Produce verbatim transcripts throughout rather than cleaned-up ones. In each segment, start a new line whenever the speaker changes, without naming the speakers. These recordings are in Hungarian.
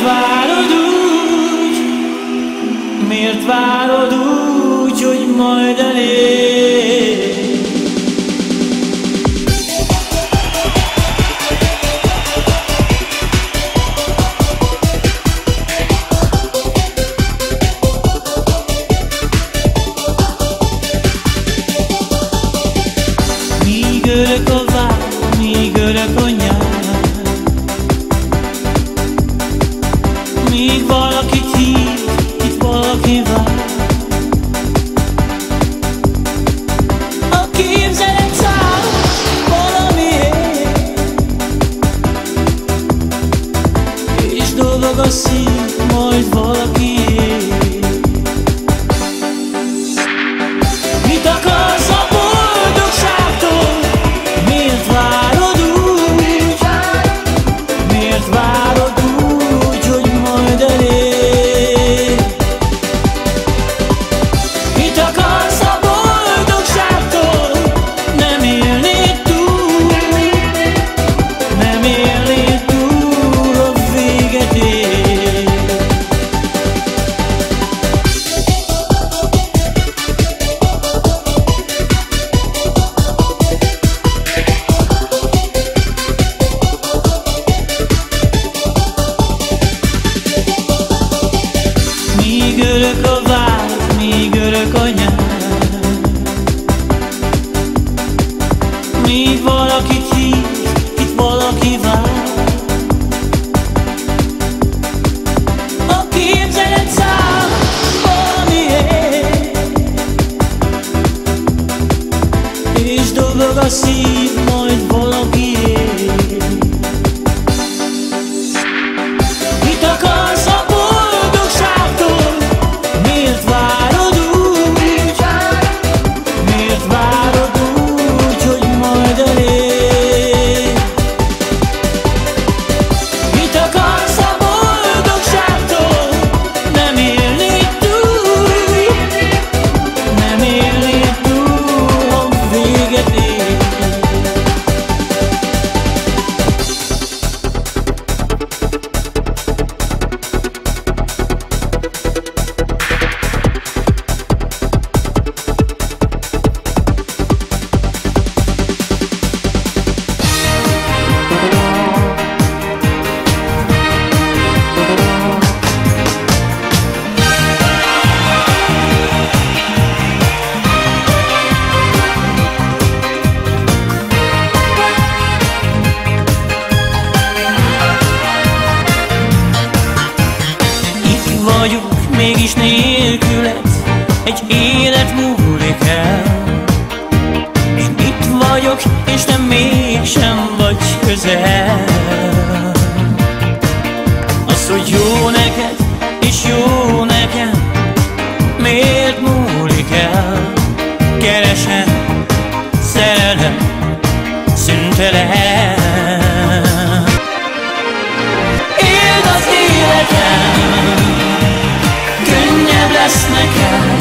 várod úgy, miért várod úgy, hogy majd elér? Míg örök a vár, míg örök a nyár, míg valakit hív, itt valaki vár. A képzelet száll valamiért, és dobog a szív, majd valakiért. Mit akarsz a boldogságtól? Miért várod úgy? Miért várod úgy, hogy majd elér? Mit akarsz a boldogságtól? Nem élnéd túl, nem élnéd túl, a véget ér. Míg örök a vár, míg örök a nyár, míg valakit hív, itt valaki vár. A képzelet száll valamiért, és dobog a szív, majd valakiért. Mit akarsz a boldogságtól? Miért várod úgy? Miért várod úgy, hogy majd elér? Mit akarsz a boldogságtól? Nem élnéd túl, nem élnéd túl, ha véget ér. Itt vagyok, mégis nélküled egy élet múlik el. Én itt vagyok, és te mégsem vagy közel. Az, hogy jó neked, és jó nekem, miért múlik el? Keresem, szerelem, szüntelen. Éld az életem, könnyebb lesz nekem.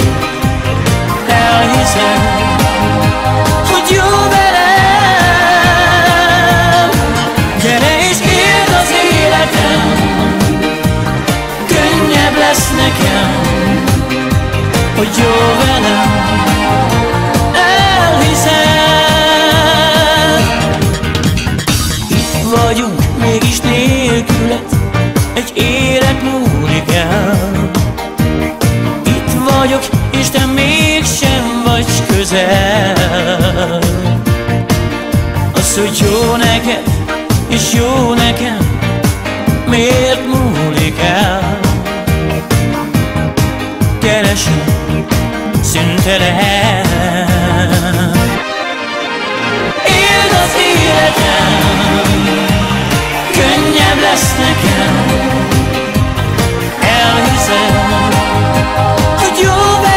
Elhiszem, hogy jó velem. Gyere és éld az életem, könnyebb lesz nekem, hogy jó velem. Elhiszem. Itt vagyunk, mégis nélküled egy élet múlik el. Itt vagyok, és te mégsem vagy közel. Az, hogy jó neked, és jó nekem, miért múlik el? Keresem, szüntelen. Éld az életem, könnyebb lesz nekem. Elhiszem, hogy jó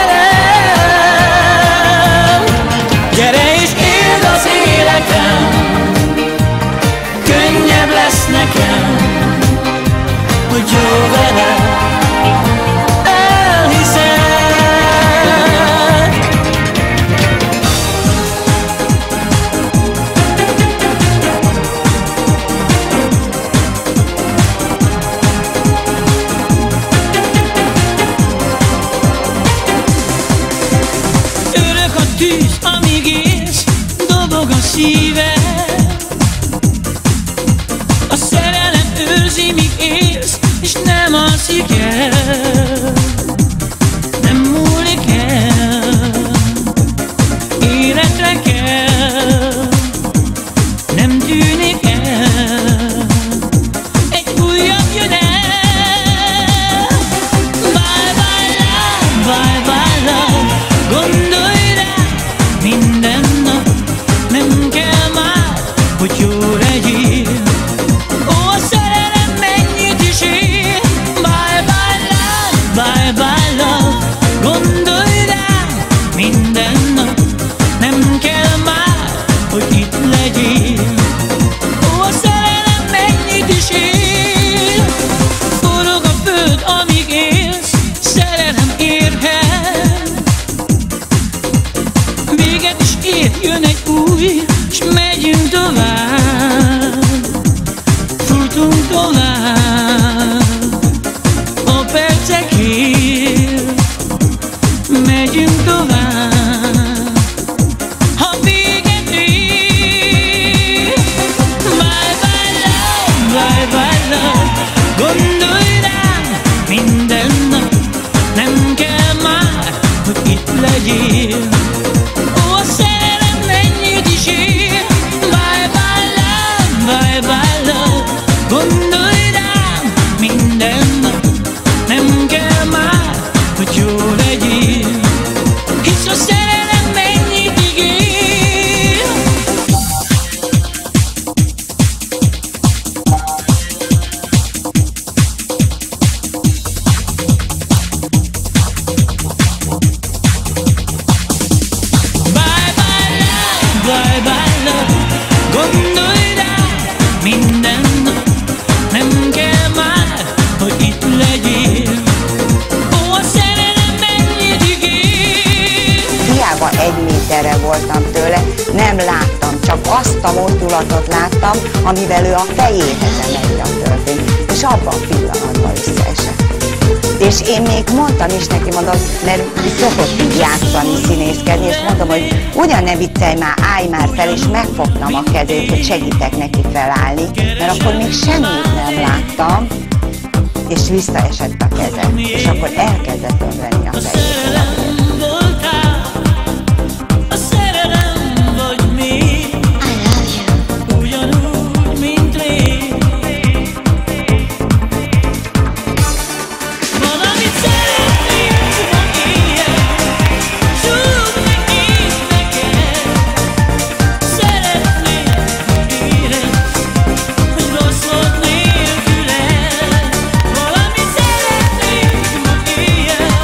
velem. Gyere és éld az életem, könnyebb lesz nekem, hogy jó velem. Elhiszem. szíve. A szerelem őrzi, míg élsz, és nem alszik el. Nem múlik el, életre kell, nem tűnik el, egy újabb jön el. Bye bye love, bye bye love, gondolj rá minden nap, nem kell már, hogy jó legyél. Ó, a szerelem mennyit is ér. Bye bye love, bye bye love, gondolj rá minden nap, nem kell már, hogy itt legyél. Ó, a szerelem mennyit is ér. Forog a föld, amíg élsz, szerelem érhet. Véget is ér, jön egy új, s megyünk tovább. Futunk tovább a percekért, megyünk tovább, ha véget ér. Bye bye love, bye bye love, gondolj rám minden nap, nem kell már, hogy itt legyél. Ó, a szerelem mennyit is ér. Bye bye love, bye bye love, gondolj rám minden nap, nem kell már, hogy jó legyél. Hisz a szerelem mennyit ígér. Bye bye love, bye bye love, gondolj rám minden nap, nem kell már, hogy itt legyél. Ó, a szerelem mennyit ígér.
Hiába egy méterre voltam tőle, nem láttam, csak azt a mozdulatot láttam, amivel ő a fejéhez emelte a töltényt, és abban a pillanatban összeesett. És én még mondtam is neki, mondom, mert szokott így játszani, színészkedni, és mondom, hogy ugyan ne viccelj már, állj már fel, és megfogtam a kezét, hogy segítek neki felállni, mert akkor még semmit nem láttam, és visszaesett a kezem, és akkor elkezdett önvenni a fejét.
A szerelem vagy még, ugyanúgy, mint rég. Valamit szeretnék ma éjjel, csúg meg én neked. Szeretnék, hogy érezd, hogy rossz volt nélküled. Valamit szeretnék ma éjjel,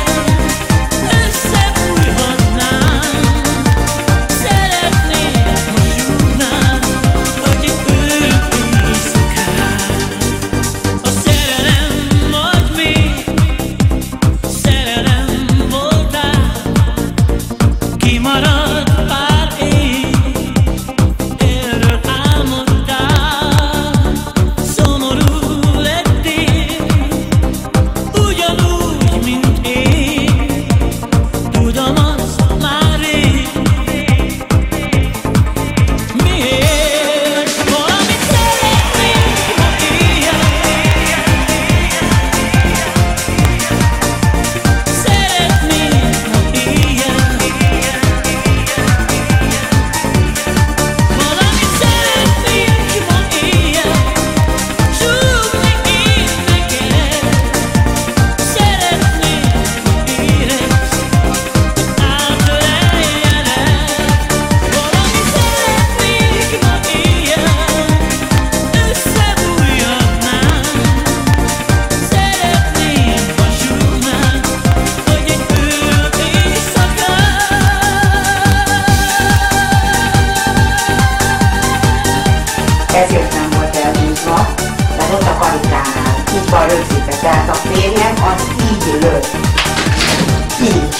ezért nem volt elhúzva, mert ott a karikánál így van rögzítve, tehát a férjem az így lőtt. Így.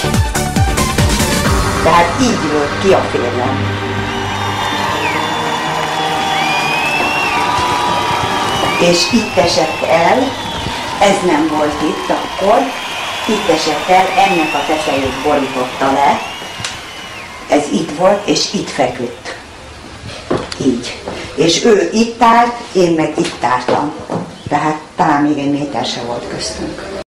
Tehát így lőtt ki a férjem. És itt esett el, ez nem volt itt akkor, itt esett el, ennek a tetejét borította le, ez itt volt, és itt feküdt. így. És ő itt állt, én meg itt álltam. Tehát talán még egy méter se volt köztünk.